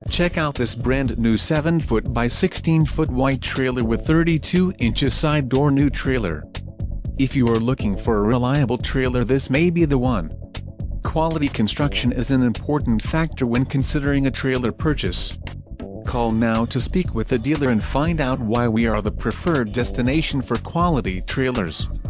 Check out this brand new 7-foot by 16-foot white trailer with 32 inches side door new trailer. If you are looking for a reliable trailer, this may be the one. Quality construction is an important factor when considering a trailer purchase. Call now to speak with the dealer and find out why we are the preferred destination for quality trailers.